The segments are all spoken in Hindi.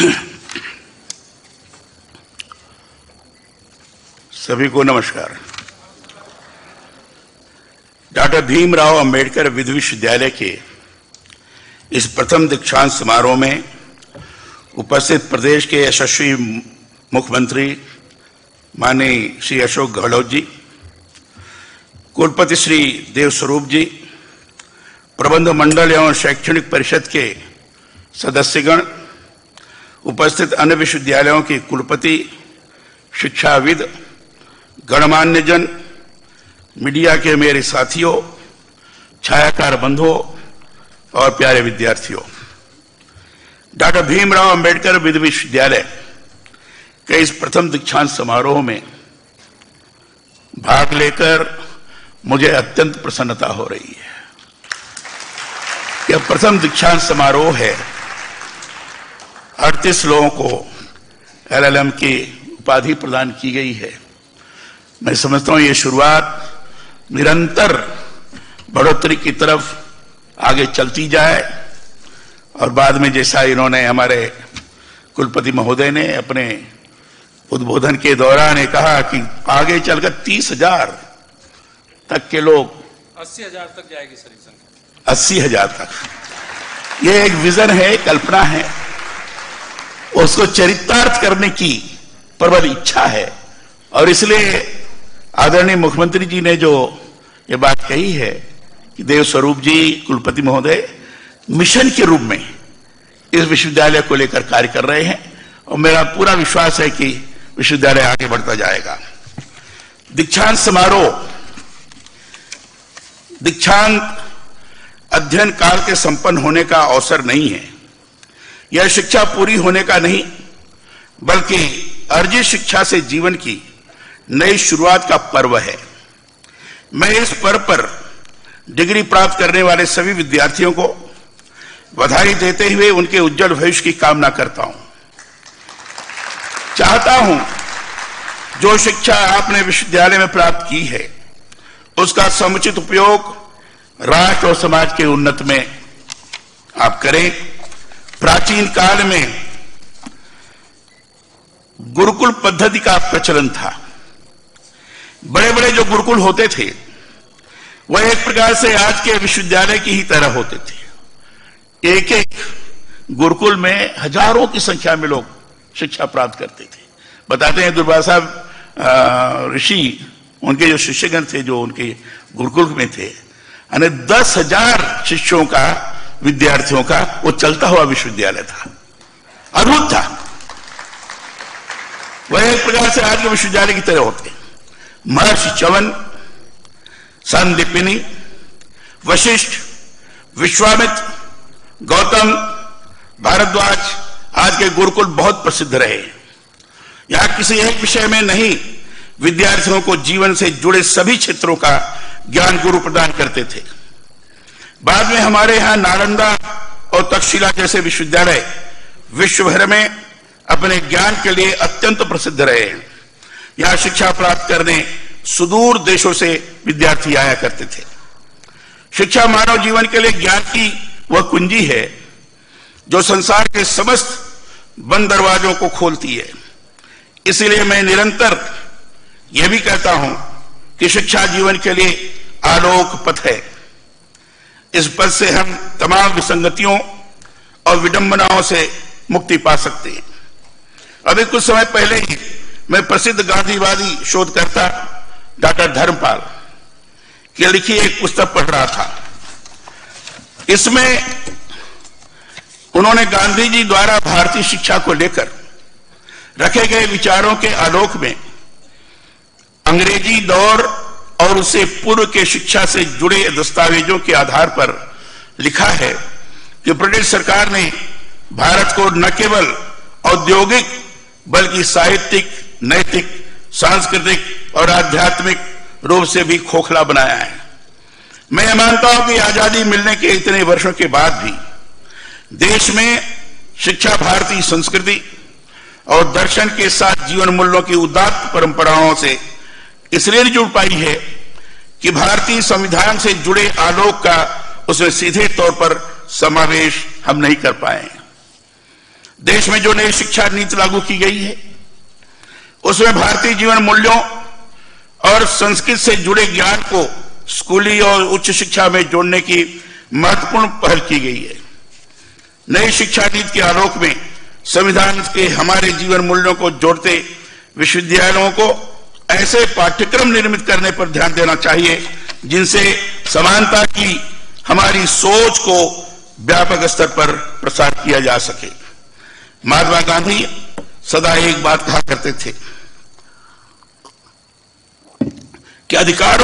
सभी को नमस्कार। डॉक्टर भीमराव अंबेडकर विधि विश्वविद्यालय के इस प्रथम दीक्षांत समारोह में उपस्थित प्रदेश के यशस्वी मुख्यमंत्री माननीय श्री अशोक गहलोत जी, कुलपति श्री देवस्वरूप जी, प्रबंध मंडल एवं शैक्षणिक परिषद के सदस्यगण, उपस्थित अन्य विश्वविद्यालयों के कुलपति, शिक्षाविद, गणमान्य जन, मीडिया के मेरे साथियों, छायाकार बंधुओं और प्यारे विद्यार्थियों, डॉक्टर भीमराव अंबेडकर विधि विश्वविद्यालय के इस प्रथम दीक्षांत समारोह में भाग लेकर मुझे अत्यंत प्रसन्नता हो रही है। यह प्रथम दीक्षांत समारोह है। 38 लोगों को LLM की उपाधि प्रदान की गई है। मैं समझता हूं ये शुरुआत निरंतर बढ़ोतरी की तरफ आगे चलती जाए और बाद में जैसा इन्होंने हमारे कुलपति महोदय ने अपने उद्बोधन के दौरान कहा कि आगे चलकर 30,000 तक के लोग, 80,000 तक जाएगी सर संख्या, 80,000 तक। ये एक विजन है, कल्पना है, उसको चरितार्थ करने की प्रबल इच्छा है और इसलिए आदरणीय मुख्यमंत्री जी ने जो ये बात कही है कि देवस्वरूप जी, कुलपति महोदय मिशन के रूप में इस विश्वविद्यालय को लेकर कार्य कर रहे हैं और मेरा पूरा विश्वास है कि विश्वविद्यालय आगे बढ़ता जाएगा। दीक्षांत समारोह दीक्षांत अध्ययन काल के संपन्न होने का अवसर नहीं है। यह शिक्षा पूरी होने का नहीं, बल्कि अर्जित शिक्षा से जीवन की नई शुरुआत का पर्व है। मैं इस पर्व पर डिग्री प्राप्त करने वाले सभी विद्यार्थियों को बधाई देते हुए उनके उज्जवल भविष्य की कामना करता हूं। चाहता हूं जो शिक्षा आपने विश्वविद्यालय में प्राप्त की है उसका समुचित उपयोग राष्ट्र और समाज के उन्नति में आप करें। प्राचीन काल में गुरुकुल पद्धति का प्रचलन था। बड़े बड़े जो गुरुकुल होते थे वह एक प्रकार से आज के विश्वविद्यालय की ही तरह होते थे। एक एक गुरुकुल में हजारों की संख्या में लोग शिक्षा प्राप्त करते थे। बताते हैं दुर्वासा ऋषि, उनके जो शिष्यगण थे जो उनके गुरुकुल में थे, 10,000 शिष्यों का, विद्यार्थियों का वो चलता हुआ विश्वविद्यालय था। अद्भुत था। वह एक प्रकार से आज के विश्वविद्यालय की तरह होते। महर्षि च्यवन, संदीपिनी, वशिष्ठ, विश्वामित्र, गौतम, भारद्वाज, आज के गुरुकुल बहुत प्रसिद्ध रहे। यहां किसी एक विषय में नहीं, विद्यार्थियों को जीवन से जुड़े सभी क्षेत्रों का ज्ञान गुरु प्रदान करते थे। बाद में हमारे यहां नालंदा और तक्षशिला जैसे विश्वविद्यालय विश्व भर में अपने ज्ञान के लिए अत्यंत प्रसिद्ध रहे। यहां शिक्षा प्राप्त करने सुदूर देशों से विद्यार्थी आया करते थे। शिक्षा मानव जीवन के लिए ज्ञान की वह कुंजी है जो संसार के समस्त बंद दरवाजों को खोलती है। इसलिए मैं निरंतर यह भी कहता हूं कि शिक्षा जीवन के लिए आलोक पथ है। इस पथ से हम तमाम विसंगतियों और विडंबनाओं से मुक्ति पा सकते हैं। अभी कुछ समय पहले ही मैं प्रसिद्ध गांधीवादी शोधकर्ता डॉक्टर धर्मपाल की लिखी एक पुस्तक पढ़ रहा था। इसमें उन्होंने गांधी जी द्वारा भारतीय शिक्षा को लेकर रखे गए विचारों के आलोक में अंग्रेजी दौर और उससे पूर्व के शिक्षा से जुड़े दस्तावेजों के आधार पर लिखा है कि ब्रिटिश सरकार ने भारत को न केवल औद्योगिक बल्कि साहित्यिक, नैतिक, सांस्कृतिक और आध्यात्मिक रूप से भी खोखला बनाया है। मैं मानता हूं कि आजादी मिलने के इतने वर्षों के बाद भी देश में शिक्षा भारतीय संस्कृति और दर्शन के साथ जीवन मूल्यों की उदात्त परंपराओं से इसलिए नहीं जुड़ पाई है कि भारतीय संविधान से जुड़े आलोक का उसमें सीधे तौर पर समावेश हम नहीं कर पाए। देश में जो नई शिक्षा नीति लागू की गई है उसमें भारतीय जीवन मूल्यों और संस्कृत से जुड़े ज्ञान को स्कूली और उच्च शिक्षा में जोड़ने की महत्वपूर्ण पहल की गई है। नई शिक्षा नीति के आलोक में संविधान के हमारे जीवन मूल्यों को जोड़ते विश्वविद्यालयों को ऐसे पाठ्यक्रम निर्मित करने पर ध्यान देना चाहिए जिनसे समानता की हमारी सोच को व्यापक स्तर पर प्रसार किया जा सके। महात्मा गांधी सदा एक बात कहा करते थे कि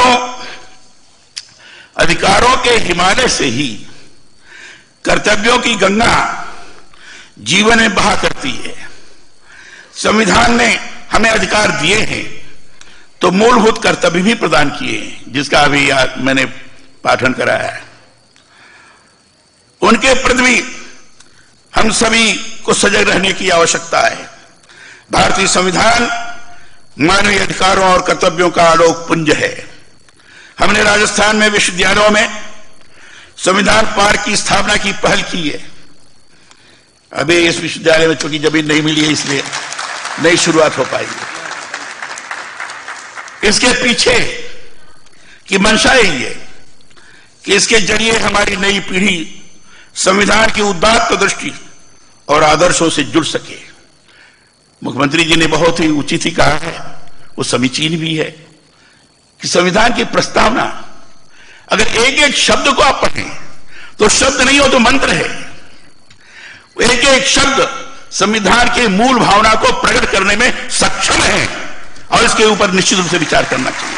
अधिकारों के हिमालय से ही कर्तव्यों की गंगा जीवन में बहा करती है। संविधान ने हमें अधिकार दिए हैं तो मूलभूत कर्तव्य भी प्रदान किए हैं, जिसका अभी मैंने पाठन कराया है। उनके प्रति भी हम सभी को सजग रहने की आवश्यकता है। भारतीय संविधान मानवीय अधिकारों और कर्तव्यों का आलोक पुंज है। हमने राजस्थान में विश्वविद्यालयों में संविधान पार्क की स्थापना की पहल की है। अभी इस विश्वविद्यालय में चूंकि जमीन नहीं मिली है इसलिए नई शुरुआत हो पाएगी। इसके पीछे की मंशा यही है कि इसके जरिए हमारी नई पीढ़ी संविधान की उदात्त दृष्टि और आदर्शों से जुड़ सके। मुख्यमंत्री जी ने बहुत ही उचित ही कहा है, वो समीचीन भी है कि संविधान की प्रस्तावना अगर एक एक शब्द को आप पढ़ें तो शब्द नहीं हो तो मंत्र है। एक एक शब्द संविधान के मूल भावना को प्रकट करने में सक्षम है और इसके ऊपर निश्चित रूप से विचार करना चाहिए।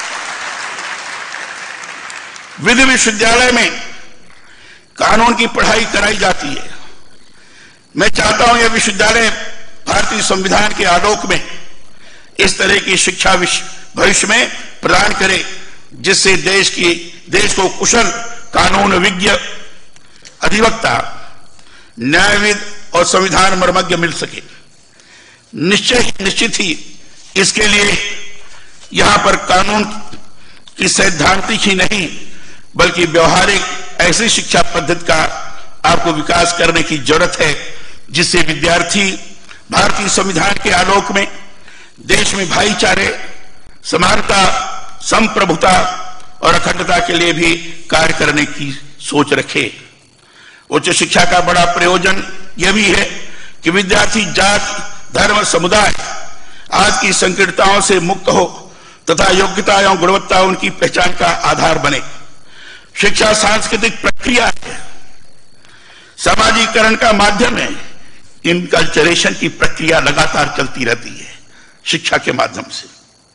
विधि विश्वविद्यालय में कानून की पढ़ाई कराई जाती है। मैं चाहता हूं यह विश्वविद्यालय भारतीय संविधान के आलोक में इस तरह की शिक्षा भविष्य में प्रदान करे जिससे देश को कुशल कानून विज्ञ, अधिवक्ता, न्यायविद और संविधान मर्मज्ञ मिल सके। निश्चित ही इसके लिए यहां पर कानून की सैद्धांतिक ही नहीं बल्कि व्यवहारिक ऐसी शिक्षा पद्धति का आपको विकास करने की जरूरत है जिससे विद्यार्थी भारतीय संविधान के आलोक में देश में भाईचारे, समानता, संप्रभुता और अखंडता के लिए भी कार्य करने की सोच रखे। उच्च शिक्षा का बड़ा प्रयोजन यह भी है कि विद्यार्थी जात, धर्म, समुदाय आज की संकीर्णताओं से मुक्त हो तथा योग्यता एवं गुणवत्ता उनकी पहचान का आधार बने। शिक्षा सांस्कृतिक प्रक्रिया है, सामाजिकरण का माध्यम है। इनकल्चरेशन की प्रक्रिया लगातार चलती रहती है। शिक्षा के माध्यम से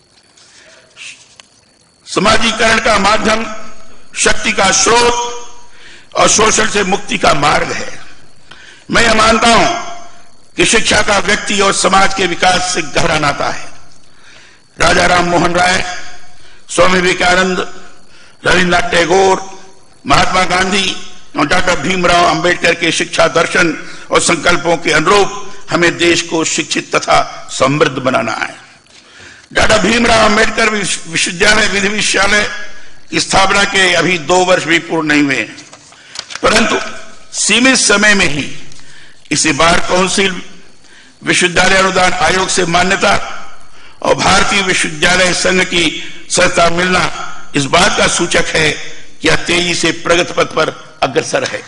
समाजीकरण का माध्यम, शक्ति का स्रोत और शोषण से मुक्ति का मार्ग है। मैं यह मानता हूं कि शिक्षा का व्यक्ति और समाज के विकास से गहरा नाता है। राजा राम मोहन राय, स्वामी विवेकानंद, रविन्द्रनाथ टैगोर, महात्मा गांधी और डॉक्टर भीमराव अंबेडकर के शिक्षा दर्शन और संकल्पों के अनुरूप हमें देश को शिक्षित तथा समृद्ध बनाना है। डॉक्टर भीमराव अंबेडकर विश्वविद्यालय, विधि विश्वविद्यालय की स्थापना के अभी 2 वर्ष भी पूर्ण नहीं हुए, परंतु सीमित समय में ही इसे बार काउंसिल, विश्वविद्यालय अनुदान आयोग से मान्यता और भारतीय विश्वविद्यालय संघ की सत्ता मिलना इस बात का सूचक है कि यह तेजी से प्रगति पथ पर अग्रसर है।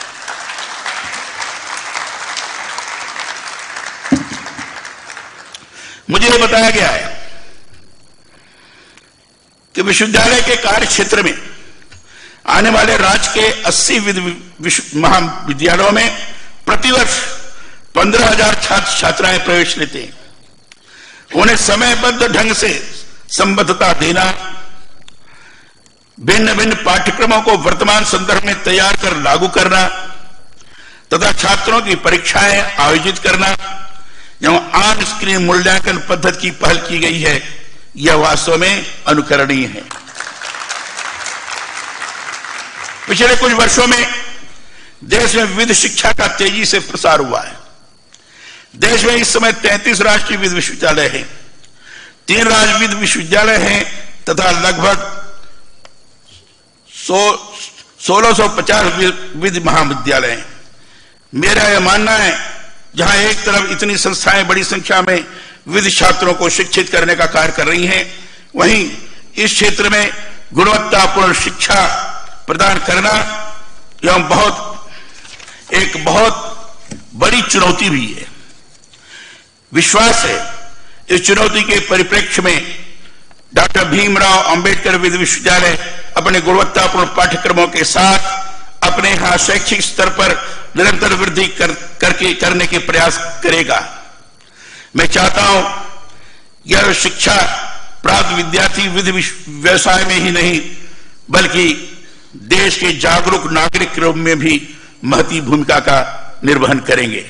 मुझे यह बताया गया है कि विश्वविद्यालय के कार्य क्षेत्र में आने वाले राज्य के 80 महाविद्यालयों में प्रतिवर्ष 15,000 छात्र छात्राएं प्रवेश लेते हैं। उन्हें समयबद्ध ढंग से संबद्धता देना, भिन्न भिन्न पाठ्यक्रमों को वर्तमान संदर्भ में तैयार कर लागू करना तथा छात्रों की परीक्षाएं आयोजित करना एवं ऑन स्क्रीन मूल्यांकन पद्धति की पहल की गई है, यह वास्तव में अनुकरणीय है। पिछले कुछ वर्षों में देश में विधि शिक्षा का तेजी से प्रसार हुआ है। देश में इस समय 33 राष्ट्रीय विधि विश्वविद्यालय हैं, 3 राज्य विधि विश्वविद्यालय हैं तथा लगभग 1650 विधि महाविद्यालय हैं। मेरा यह मानना है जहां एक तरफ इतनी संस्थाएं बड़ी संख्या में विधि छात्रों को शिक्षित करने का कार्य कर रही हैं, वहीं इस क्षेत्र में गुणवत्तापूर्ण शिक्षा प्रदान करना एक बहुत बड़ी चुनौती भी है। विश्वास है इस चुनौती के परिप्रेक्ष्य में डॉक्टर भीमराव अंबेडकर विधि विश्वविद्यालय अपने गुणवत्तापूर्ण पाठ्यक्रमों के साथ अपने यहां शैक्षिक स्तर पर निरंतर वृद्धि करने के प्रयास करेगा। मैं चाहता हूं यह शिक्षा प्राप्त विद्यार्थी विधि व्यवसाय में ही नहीं बल्कि देश के जागरूक नागरिक के रूप में भी महती भूमिका का निर्वहन करेंगे।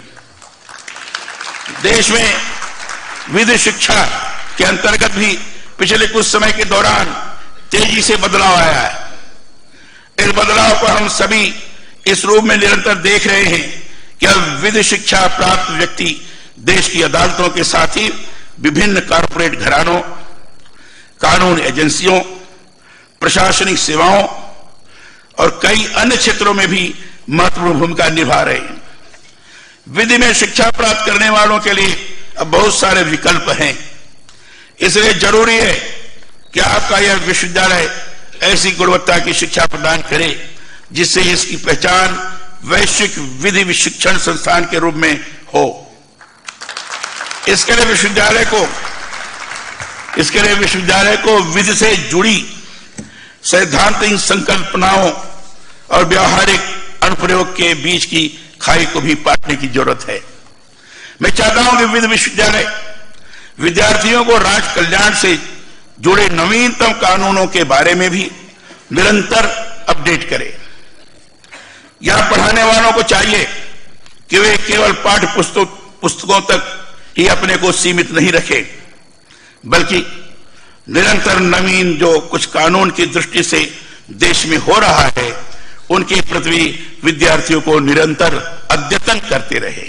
देश में विधि शिक्षा के अंतर्गत भी पिछले कुछ समय के दौरान तेजी से बदलाव आया है। इस बदलाव को हम सभी इस रूप में निरंतर देख रहे हैं कि अब विधि शिक्षा प्राप्त व्यक्ति देश की अदालतों के साथ ही विभिन्न कॉर्पोरेट घरानों, कानून एजेंसियों, प्रशासनिक सेवाओं और कई अन्य क्षेत्रों में भी महत्वपूर्ण भूमिका निभा रहे हैं। विधि में शिक्षा प्राप्त करने वालों के लिए अब बहुत सारे विकल्प हैं, इसलिए जरूरी है कि आपका यह विश्वविद्यालय ऐसी गुणवत्ता की शिक्षा प्रदान करे जिससे इसकी पहचान वैश्विक विधि शिक्षण संस्थान के रूप में हो। इसके लिए विश्वविद्यालय को विधि से जुड़ी सैद्धांतिक संकल्पनाओं और व्यावहारिक अनुप्रयोग के बीच की खाई को भी पाटने की जरूरत है। मैं चाहता हूं कि विधि विश्वविद्यालय विद्यार्थियों को राष्ट्र कल्याण से जुड़े नवीनतम कानूनों के बारे में भी निरंतर अपडेट करे। यहां पढ़ाने वालों को चाहिए कि वे केवल पाठ्य पुस्तकों तक ही अपने को सीमित नहीं रखें, बल्कि निरंतर नवीन जो कुछ कानून की दृष्टि से देश में हो रहा है उनके प्रति विद्यार्थियों को निरंतर अद्यतन करते रहे।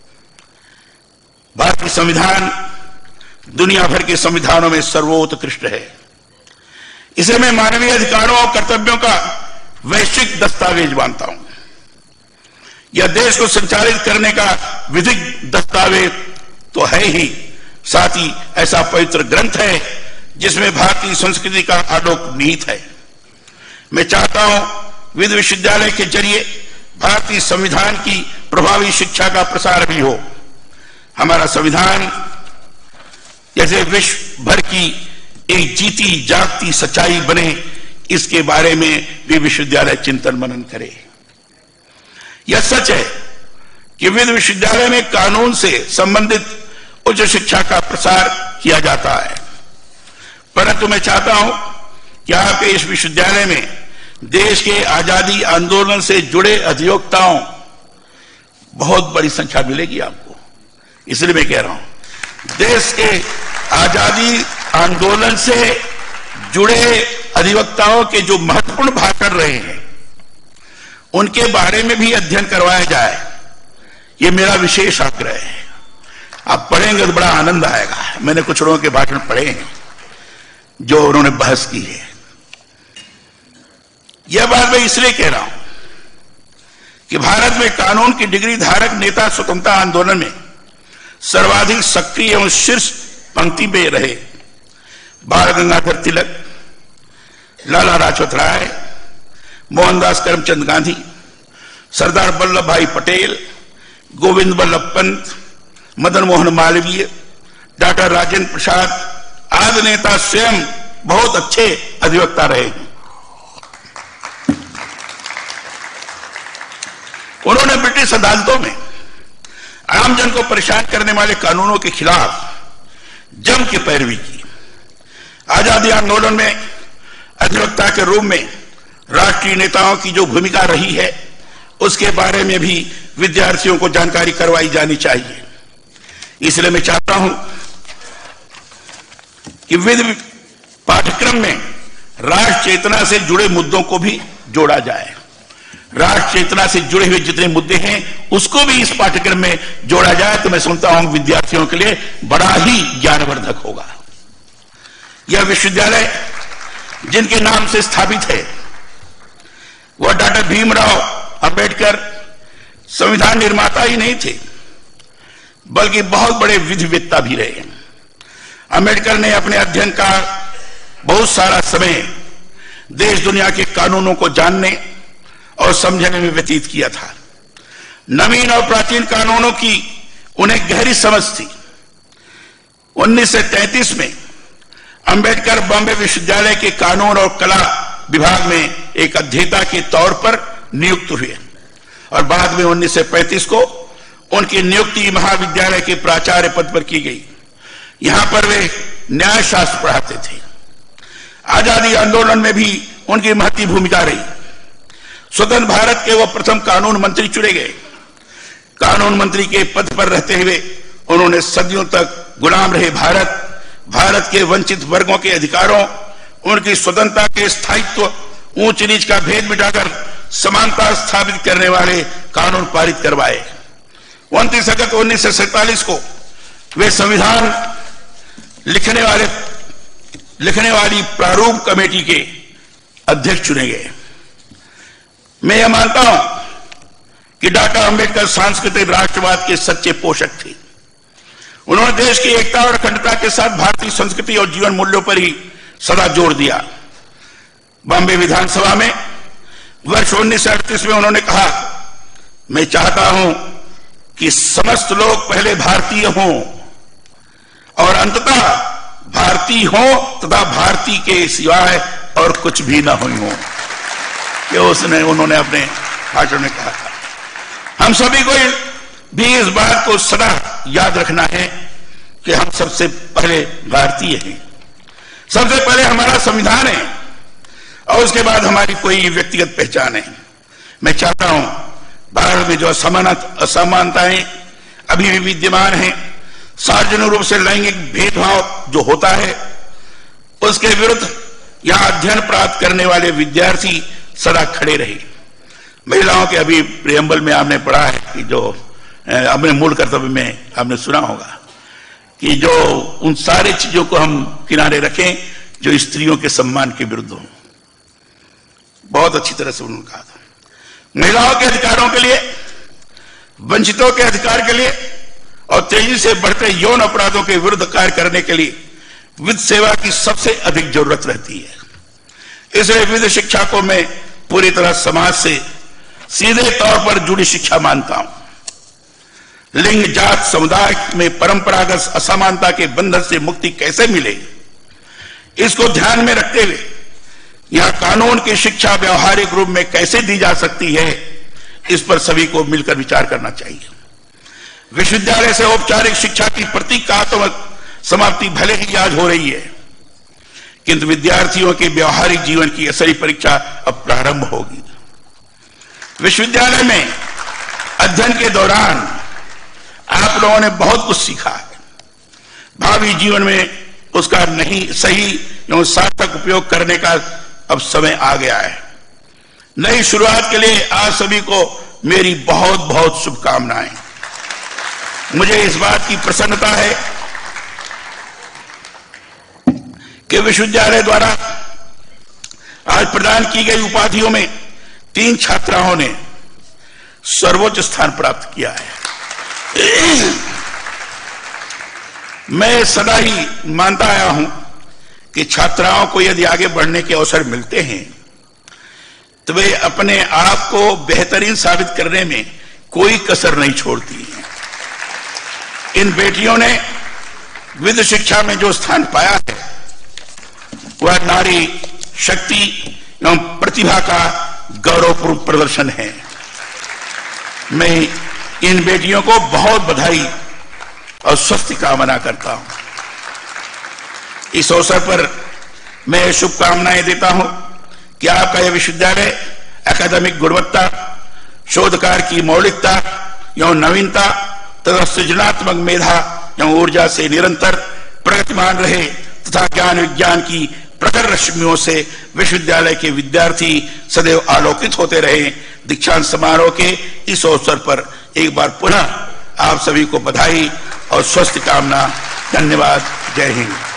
भारतीय संविधान दुनिया भर के संविधानों में सर्वोत्कृष्ट है। इसे मैं मानवीय अधिकारों और कर्तव्यों का वैश्विक दस्तावेज मानता हूं। यह देश को संचालित करने का विधिक दस्तावेज तो है ही, साथ ही ऐसा पवित्र ग्रंथ है जिसमें भारतीय संस्कृति का आलोक निहित है। मैं चाहता हूं विधि विश्वविद्यालय के जरिए भारतीय संविधान की प्रभावी शिक्षा का प्रसार भी हो। हमारा संविधान जैसे विश्व भर की एक जीती जागती सच्चाई बने, इसके बारे में भी विश्वविद्यालय चिंतन मनन करे। यह सच है कि विधि विश्वविद्यालय में कानून से संबंधित उच्च शिक्षा का प्रसार किया जाता है, परंतु मैं चाहता हूं कि आपके इस विश्वविद्यालय में देश के आजादी आंदोलन से जुड़े अधिवक्ताओं बहुत बड़ी संख्या मिलेगी आपको। इसलिए मैं कह रहा हूं देश के आजादी आंदोलन से जुड़े अधिवक्ताओं के जो महत्वपूर्ण भाषण रहे हैं उनके बारे में भी अध्ययन करवाया जाए, ये मेरा विशेष आग्रह है। आप पढ़ेंगे तो बड़ा आनंद आएगा। मैंने कुछ लोगों के भाषण पढ़े हैं जो उन्होंने बहस की है। यह बात मैं इसलिए कह रहा हूं कि भारत में कानून की डिग्री धारक नेता स्वतंत्रता आंदोलन में सर्वाधिक सक्रिय एवं शीर्ष पंक्ति में रहे बाल गंगाधर तिलक, लाला लाजपत राय, मोहनदास करमचंद गांधी, सरदार वल्लभ भाई पटेल, गोविंद वल्लभ पंत, मदन मोहन मालवीय, डॉक्टर राजेंद्र प्रसाद आदि नेता स्वयं बहुत अच्छे अधिवक्ता रहे। उन्होंने ब्रिटिश अदालतों में आमजन को परेशान करने वाले कानूनों के खिलाफ जम के पैरवी की। आजादी आंदोलन में अधिवक्ता के रूप में राष्ट्रीय नेताओं की जो भूमिका रही है उसके बारे में भी विद्यार्थियों को जानकारी करवाई जानी चाहिए। इसलिए मैं चाहता हूं कि विधि पाठ्यक्रम में राष्ट्र चेतना से जुड़े मुद्दों को भी जोड़ा जाए। राष्ट्र चेतना से जुड़े हुए जितने मुद्दे हैं उसको भी इस पाठ्यक्रम में जोड़ा जाए तो मैं समझता हूं विद्यार्थियों के लिए बड़ा ही ज्ञानवर्धक होगा। यह विश्वविद्यालय जिनके नाम से स्थापित है वह डॉक्टर भीमराव अंबेडकर संविधान निर्माता ही नहीं थे, बल्कि बहुत बड़े विधिवेत्ता भी रहे। अंबेडकर ने अपने अध्ययन का बहुत सारा समय देश दुनिया के कानूनों को जानने और समझने में व्यतीत किया था। नवीन और प्राचीन कानूनों की उन्हें गहरी समझ थी। 1933 में अंबेडकर बॉम्बे विश्वविद्यालय के कानून और कला विभाग में एक अध्येता के तौर पर नियुक्त हुए और बाद में 1935 को उनकी नियुक्ति महाविद्यालय के प्राचार्य पद पर की गई। यहां पर वे न्याय शास्त्र पढ़ाते थे। आजादी आंदोलन में भी उनकी महती भूमिका रही। स्वतंत्र भारत के वो प्रथम कानून मंत्री चुने गए। कानून मंत्री के पद पर रहते हुए उन्होंने सदियों तक गुलाम रहे भारत के वंचित वर्गों के अधिकारों, उनकी स्वतंत्रता के स्थायित्व, ऊंच नीच का भेद मिटाकर समानता स्थापित करने वाले कानून पारित करवाए। 29 अगस्त 1947 को वे संविधान लिखने वाली प्रारूप कमेटी के अध्यक्ष चुने गए। मैं यह मानता हूं कि डॉक्टर अंबेडकर सांस्कृतिक राष्ट्रवाद के सच्चे पोषक थे। उन्होंने देश की एकता और अखंडता के साथ भारतीय संस्कृति और जीवन मूल्यों पर ही सदा जोर दिया। बॉम्बे विधानसभा में वर्ष 1938 में उन्होंने कहा, मैं चाहता हूं कि समस्त लोग पहले भारतीय हों और अंततः भारतीय हों तथा भारतीय के सिवाय और कुछ भी ना हुई हो। ये उन्होंने अपने भाषण में कहा था। हम सभी को भी इस बात को सदा याद रखना है कि हम सबसे पहले भारतीय हैं। सबसे पहले हमारा संविधान है और उसके बाद हमारी कोई व्यक्तिगत पहचान है। मैं चाहता हूं भारत में जो असमानताएं अभी भी विद्यमान हैं, सार्वजनिक रूप से लैंगिक भेदभाव जो होता है, उसके विरुद्ध यहां अध्ययन प्राप्त करने वाले विद्यार्थी सदा खड़े रहे। महिलाओं के अभी प्रियम्बल में आपने पढ़ा है कि जो अपने मूल कर्तव्य में आपने सुना होगा कि जो उन सारी चीजों को हम किनारे रखें जो स्त्रियों के सम्मान के विरुद्ध हो। बहुत अच्छी तरह से उन्होंने कहा था। महिलाओं के अधिकारों के लिए, वंचितों के अधिकार के लिए और तेजी से बढ़ते यौन अपराधों के विरुद्ध कार्य करने के लिए विधि सेवा की सबसे अधिक जरूरत रहती है। इसलिए विधि शिक्षा को मैं पूरी तरह समाज से सीधे तौर पर जुड़ी शिक्षा मानता हूं। लिंग, जात, समुदाय में परंपरागत असमानता के बंधन से मुक्ति कैसे मिले, इसको ध्यान में रखते हुए यहां कानून की शिक्षा व्यवहारिक रूप में कैसे दी जा सकती है, इस पर सभी को मिलकर विचार करना चाहिए। विश्वविद्यालय से औपचारिक शिक्षा की प्रतीकात्मक समाप्ति भले ही आज हो रही है, किंतु विद्यार्थियों के व्यवहारिक जीवन की असली परीक्षा अब प्रारंभ होगी। विश्वविद्यालय में अध्ययन के दौरान आप लोगों ने बहुत कुछ सीखा है। भावी जीवन में उसका सही एवं सार्थक उपयोग करने का अब समय आ गया है। नई शुरुआत के लिए आप सभी को मेरी बहुत बहुत शुभकामनाएं। मुझे इस बात की प्रसन्नता है कि विश्वविद्यालय द्वारा आज प्रदान की गई उपाधियों में 3 छात्राओं ने सर्वोच्च स्थान प्राप्त किया है। मैं सदा ही मानता आया हूं कि छात्राओं को यदि आगे बढ़ने के अवसर मिलते हैं तो वे अपने आप को बेहतरीन साबित करने में कोई कसर नहीं छोड़ती हैं। इन बेटियों ने विधि शिक्षा में जो स्थान पाया है वह नारी शक्ति एवं प्रतिभा का गौरवपूर्ण प्रदर्शन है। मैं इन बेटियों को बहुत बधाई और स्वस्थ कामना करता हूं। इस अवसर पर मैं शुभकामनाएं देता हूं कि आपका यह विश्वविद्यालय अकादमिक गुणवत्ता, शोध कार्य की मौलिकता एवं नवीनता तथा सृजनात्मक मेधा एवं ऊर्जा से निरंतर प्रगतिमान रहे तथा ज्ञान विज्ञान की प्रखर रश्मियों से विश्वविद्यालय के विद्यार्थी सदैव आलोकित होते रहे। दीक्षांत समारोह के इस अवसर पर एक बार पुनः आप सभी को बधाई और स्वस्थ कामना। धन्यवाद। जय हिंद।